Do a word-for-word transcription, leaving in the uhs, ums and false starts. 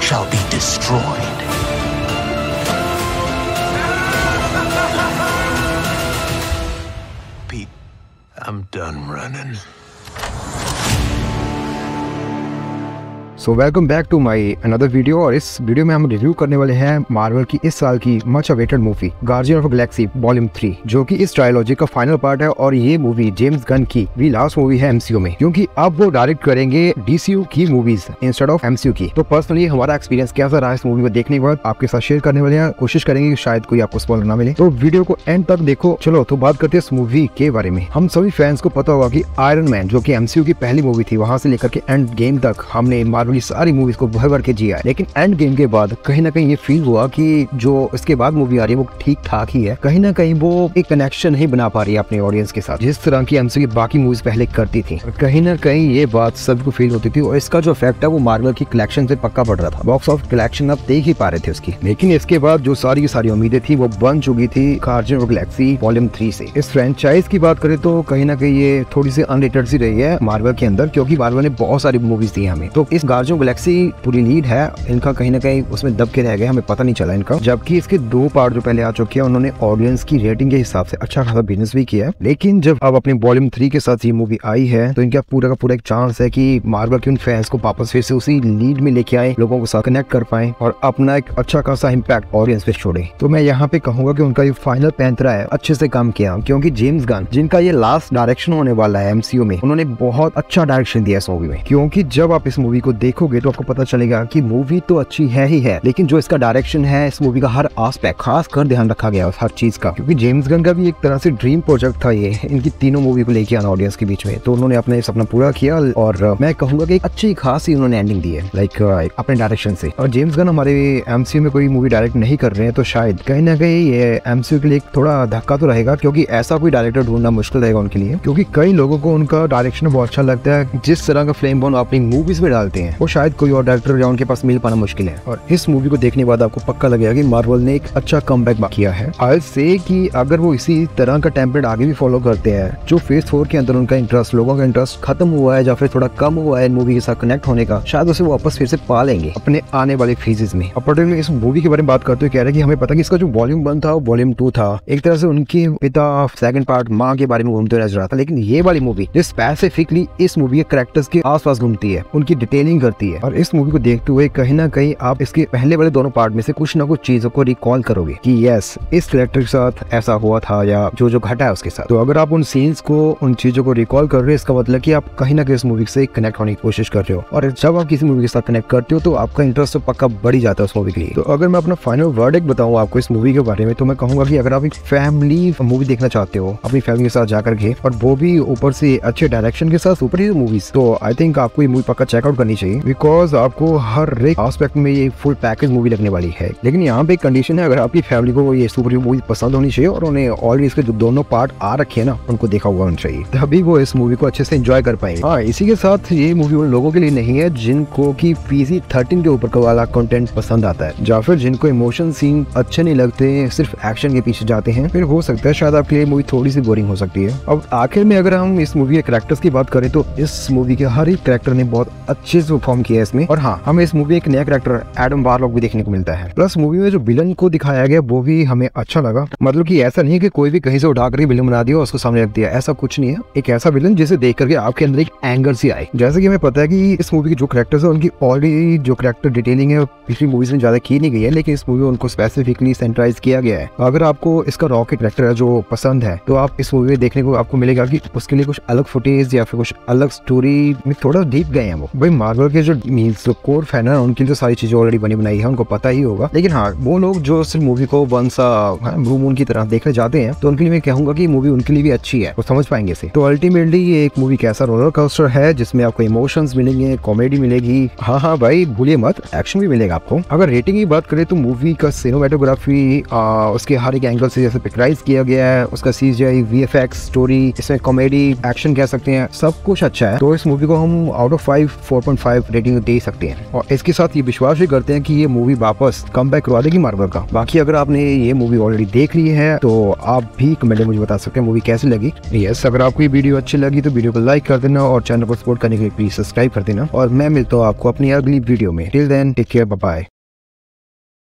shall be destroyed. Pete, I'm done running. So welcome back to my another video. और इस video में हम review करने वाले हैं मार्वल की इस साल की much awaited movie Guardian of Galaxy volume three, जो कि इस ट्रायलॉजी का फाइनल पार्ट है। और ये मूवी जेम्स गन की भी लास्ट मूवी है एमसीयू में, क्योंकि अब वो डायरेक्ट करेंगे डीसीयू की मूवीज इंस्टेड ऑफ एमसीयू की। तो पर्सनली हमारा एक्सपीरियंस कैसा रहा इस मूवी को देखने के बाद आपके साथ शेयर करने वाले हैं। कोशिश करेंगे कि शायद कोई आपको स्पॉइलर ना मिले, तो वीडियो को एंड तक देखो। चलो तो बात करते हैं इस मूवी के बारे में। हम सभी फैंस को पता होगा कि आयरन मैन, जो कि एमसीयू की पहली मूवी थी, वहां से लेकर के एंड गेम तक हमने मार्वल की सारी मूवीज को भर भर के जिया है। लेकिन एंड गेम के बाद कहीं ना कहीं ये फील हुआ कि जो इसके बाद मूवी आ रही है वो ठीक ठाक ही है। कहीं ना कहीं वो एक कनेक्शन नहीं बना पा रही है अपने ऑडियंस के साथ, जिस तरह की एमसीयू की बाकी मूवीज पहले करती थी। कहीं ना कहीं ये बात सबको फील होती थी, और इसका जो इफेक्ट है वो मार्वल की कलेक्शन से पक्का पड़ रहा था। बॉक्स ऑफिस कलेक्शन अब देख ही पा रहे थे उसकी। लेकिन इसके बाद जो सारी की सारी उम्मीदें थी वो बन चुकी थी Guardian of Galaxy volume three से। इस फ्रेंचाइज की बात करें तो कहीं ना कहीं ये थोड़ी सी अनरिलेटेड सी रही है मार्वल के अंदर, क्योंकि मार्वल ने बहुत सारी मूवीज दी हमें। तो इस गार्डियन ऑफ गैलेक्सी पूरी लीड है इनका, कहीं ना कहीं उसमें दब के रह गए, हमें पता नहीं चला इनका। जबकि इसके दो पार्ट जो पहले आ चुके हैं उन्होंने ऑडियंस की रेटिंग के हिसाब से अच्छा खासा बिजनेस भी किया है। लेकिन जब अब अपनी वॉल्यूम थ्री के साथ ये मूवी आई है तो इनका पूरा का पूरा एक चांस है कि मार्वल के उन फैंस को वापस फिर से उसी लीड में लेके आए, लोगों के साथ कनेक्ट कर पाए और अपना एक अच्छा खासा इम्पैक्ट ऑडियंस पे छोड़े। तो मैं यहाँ पे कहूंगा कि उनका ये फाइनल पैंतरा है अच्छे से काम किया, क्योंकि जेम्स गन जिनका ये लास्ट डायरेक्शन होने वाला है एमसीयू में, उन्होंने बहुत अच्छा डायरेक्शन दिया इस मूवी में। क्योंकि जब आप इस मूवी को देखोगे तो आपको पता चलेगा कि मूवी तो अच्छी है ही है, लेकिन जो इसका डायरेक्शन है, इस मूवी का हर एस्पेक्ट खास कर ध्यान रखा गया हर चीज का। क्योंकि जेम्स गन का भी एक तरह से ड्रीम प्रोजेक्ट था ये, इनकी तीनों मूवी को लेके आना ऑडियंस के बीच में। तो उन्होंने अपना सपना पूरा किया, और मैं कहूंगा कि एक अच्छी खासी उन्होंने एंडिंग दी है लाइक अपने डायरेक्शन से। और जेम्स गन हमारे एमसीयू में कोई मूवी डायरेक्ट नहीं कर रहे हैं, तो शायद कहीं ना कहीं ये एमसीयू के लिए थोड़ा धक्का तो रहेगा, क्योंकि ऐसा कोई डायरेक्टर ढूंढना मुश्किल रहेगा उनके लिए। क्योंकि कई लोगों को उनका डायरेक्शन बहुत अच्छा लगता है, जिस तरह का फ्लेम बॉन्ड अपनी मूवीज में डालते हैं वो शायद कोई और डायरेक्टर या उनके पास मिल पाना मुश्किल है। और इस मूवी को देखने के बाद आपको पक्का लगेगा कि मार्वल ने एक अच्छा कमबैक किया है। आई से कि अगर वो इसी तरह का टेम्पलेट आगे भी फॉलो करते हैं, जो फेज फोर के अंदर उनका इंटरेस्ट, लोगों का इंटरेस्ट खत्म हुआ है या फिर थोड़ा कम हुआ है मूवी के साथ कनेक्ट होने का, शायद उसे वापस फिर से पा लेंगे अपने आने वाले फेजेस में। और पर्टिकुलरली इस मूवी के बारे में बात करते हुए कह रहे हैं कि हमें पता कि इसका जो वॉल्यूम वन था वॉल्यूम टू था, एक तरह से उनके पिता सेकंड पार्ट माँ के बारे में घूमते नजर आता, लेकिन ये वाली मूवी जो स्पेसिफिकली इस मूवी के कैरेक्टर्स के आसपास घूमती है, उनकी डिटेलिंग करती है। और इस मूवी को देखते हुए कहीं ना कहीं आप इसके पहले वाले दोनों पार्ट में से कुछ ना कुछ चीजों को रिकॉल करोगे कि यस इस कैरेक्टर के साथ ऐसा हुआ था या जो जो घटा है उसके साथ। तो अगर आप उन सीन्स को, उन चीजों को रिकॉल कर रहे हो, इसका मतलब कि आप कहीं ना कहीं इस मूवी से कनेक्ट होने की कोशिश कर रहे हो। और जब आप किसी मूवी के साथ कनेक्ट करते हो तो आपका इंटरेस्ट तो पक्का बढ़ ही जाता है उस मूवी के लिए। तो अगर मैं अपना फाइनल वर्डिक्ट बताऊं आपको इस मूवी के बारे में, तो मैं कहूंगा कि अगर आप एक फैमिली मूवी देखना चाहते हो अपनी फैमिली के साथ जाकर के, और वो भी ऊपर से अच्छे डायरेक्शन के साथ सुपर हीरो मूवीज, तो आई थिंक आपको ये मूवी पक्का चेकआउट करनी चाहिए। बिकॉज आपको हर एक एस्पेक्ट में ये फुल पैकेज मूवी लगने वाली है। लेकिन यहाँ पे एक कंडीशन है, अगर आपकी फैमिली को ये सुपर हीरो मूवी पसंद होनी चाहिए और उन्हें ऑलरेडी इसके जो दोनों पार्ट आ रखे हैं ना उनको देखा हुआ होना चाहिए, तभी वो इस मूवी को अच्छे से एंजॉय कर पाएंगे। हाँ, इसी के साथ ये मूवी उन लोगों के लिए नहीं है जिनको की पीसी थर्टीन के ऊपर का वाला कंटेंट पसंद आता है, या फिर जिनको इमोशन सीन अच्छे नहीं लगते, सिर्फ एक्शन के पीछे जाते हैं, फिर हो सकता है शायद आपके लिए मूवी थोड़ी सी बोरिंग हो सकती है। अब आखिर में अगर हम इस मूवी के कैरेक्टर्स की बात करें तो इस मूवी के हर एक कैरेक्टर ने बहुत अच्छे से परफॉर्म किया है इसमें। और हाँ, हमें इस मूवी एक नया कैरेक्टर एडम वारलॉक भी देखने को मिलता है। प्लस मूवी में जो विलन को दिखाया गया वो भी हमें अच्छा लगा। मतलब कि ऐसा नहीं है कि कोई भी कहीं से उठा कर विलन बना दिया और उसको सामने रख दिया, ऐसा कुछ नहीं है। एक ऐसा विलन जिसे देख करके आपके अंदर एक एंगर सी आए। जैसे कि हमें पता है कि इस मूवी के जो कैरेक्टर्स है उनकी ऑलरेडी जो कैरेक्टर डिटेलिंग है पिछली मूवीज में ज्यादा की नहीं गई है, लेकिन इस मूवी में उनको स्पेसिफिकली सेंट्राइज किया गया है। अगर आपको इसका रॉकेट कैरेक्टर है जो पसंद है, तो आप इस मूवी में देखने को आपको मिलेगा कि उसके लिए कुछ अलग फुटेज या फिर कुछ अलग स्टोरी में थोड़ा डीप गए हैं वो। भाई मार्वल के जो मीन्स जो कोर फैन है उनकी तो सारी चीजें ऑलरेडी बनी बनाई है, उनको पता ही होगा। लेकिन हाँ, वो लोग जो सिर्फ मूवी को वन सा ब्लू मून की तरह देखने जाते हैं, तो उनके लिए मैं कहूंगा कि मूवी उनके लिए भी अच्छी है, वो समझ पाएंगे इसे। तो अल्टीमेटली ये एक मूवी कैसा रोलर कोस्टर है जिसमें आपको इमोशंस मिलेंगे, कॉमेडी मिलेगी, हाँ हाँ भाई भूलिए मत, एक्शन भी मिलेगा आपको। अगर रेटिंग की बात करें तो मूवी का सिनेमेटोग्राफी उसके हर एक एंगल से जैसे पिक्चराइज किया गया है, उसका सीजीआई, वीएफएक्स, स्टोरी, इसमें कॉमेडी, एक्शन कह सकते हैं, सब कुछ अच्छा है। तो इस मूवी को हम out of five four point five five rating दे सकते हैं और इसके साथ ये विश्वास भी करते हैं कि ये मूवी वापस कम बैक करवा देगी मार्वल का। बाकी अगर आपने ये मूवी ऑलरेडी देख ली है तो आप भी कमेंट में मुझे बता सकते हैं मूवी कैसी लगी। यस, अगर आपको ये वीडियो अच्छी लगी तो वीडियो को लाइक कर देना और चैनल को सपोर्ट करने के लिए प्लीज सब्सक्राइब कर देना और मैं मिलता हूँ आपको अपनी अगली वीडियो में। Till then take care, bye bye.